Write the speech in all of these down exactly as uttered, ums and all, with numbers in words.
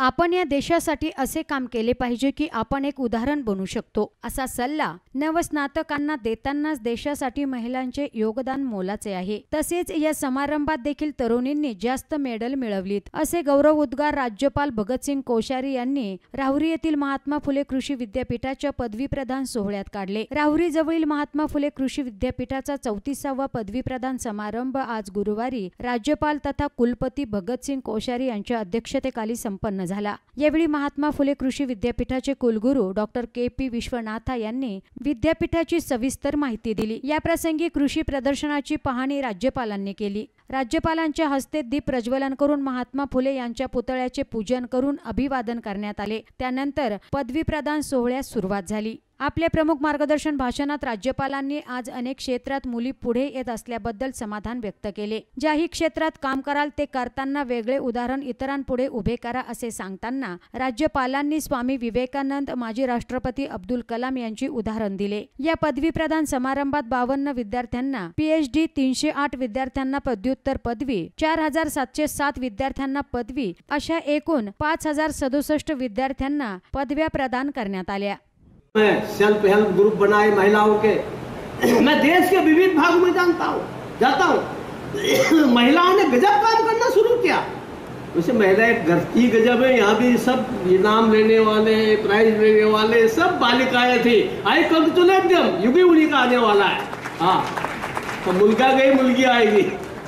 आपण या देशासाठी असे काम केले पाहिजे की आपण एक उदाहरण बनू शकतो, असा सल्ला नवस्नातकांना देतानाच देशासाठी महिलांचे योगदान मोलाचे आहे. तसेच या समारंभात देखील तरुणींनी जास्त मेडल मिळवलीत, असे गौरव उद्गार राज्यपाल भगतसिंग कोश्यारी यांनी राहुरी येथील महात्मा फुले कृषी विद्यापीठाच्या पदवी प्रदान सोहळ्यात काढले. राहुरी जवळील महात्मा फुले कृषी विद्यापीठाचा चौतीसावा पदवी प्रदान समारंभ आज गुरुवारी राज्यपाल तथा कुलपती भगतसिंग कोश्यारी यांच्या अध्यक्षतेखाली संपन्न झाला. यावेळी महात्मा फुले कृषी विद्यापीठाचे कुलगुरू डॉक्टर के पी विश्वनाथा यांनी विद्यापीठाची सविस्तर माहिती दिली. या प्रसंगी कृषी प्रदर्शनाची पाहणी राज्यपालांनी केली. राज्यपालांच्या हस्ते दीप प्रज्वलन करून महात्मा फुले यांच्या पुतळ्याचे पूजन करून अभिवादन करण्यात आले. त्यानंतर पदवी प्रदान सोहळ्यास सुरुवात झाली. आपल्या प्रमुख मार्गदर्शन भाषणात राज्यपालांनी आज अनेक क्षेत्रात मुली पुढे येत असल्याबद्दल समाधान व्यक्त केले. ज्याही क्षेत्रात काम कराल ते करताना वेगळे उदाहरण इतरांपुढे उभे करा, असे सांगताना राज्यपालांनी स्वामी विवेकानंद, माजी राष्ट्रपती अब्दुल कलाम यांची उदाहरण दिले. या पदवी प्रदान समारंभात बावन्न विद्यार्थ्यांना पीएचडी, तीनशे आठ विद्यार्थ्यांना पदव्युत्तर पदवी, चार हजार सातशे सात विद्यार्थ्यांना पदवी अशा एकूण पाच हजार सदुसष्ट विद्यार्थ्यांना पदव्या प्रदान करण्यात आल्या. मैं सेल्फ हेल्प ग्रुप बनाए महिलाओं के, मैं देश के विविध भागों में जानता हूँ जाता हूँ महिलाओं ने गजब काम करना शुरू किया. वैसे महिला एक घर की गजब है. यहाँ भी सब इनाम लेने वाले, प्राइज लेने वाले सब बालिकाएं थी. आई कल तो एकदम युगी उन्हीं का आने वाला है. हाँ, तो मुल्का गई मुल्की आएगी.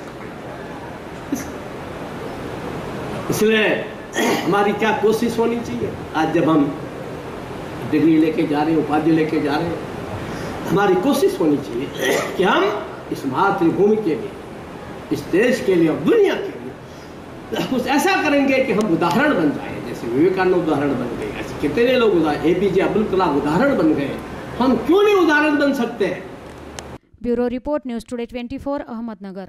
इसलिए हमारी क्या कोशिश होनी चाहिए, आज जब हम डिग्री लेके जा रहे हैं, उपाधि लेके जा रहे हैं, हमारी कोशिश होनी चाहिए कि हम इस मातृभूमि के लिए, इस देश के लिए और दुनिया के लिए कुछ ऐसा करेंगे कि हम उदाहरण बन जाए. जैसे विवेकानंद उदाहरण बन गए, ऐसे कितने लोग उदाहरण, एपीजे अब्दुल कलाम उदाहरण बन गए. हम क्यों नहीं उदाहरण बन सकते. Bureau report, news today twenty four, Ahmednagar.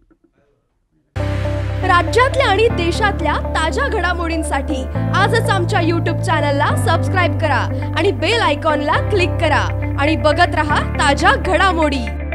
राज्यातल्या आणि देशातल्या ताज्या घडामोडींसाठी आजच आमच्या यूट्यूब चॅनलला सबस्क्राइब करा आणि बेल आयकॉनला क्लिक करा आणि बघत रहा ताज्या घडामोडी.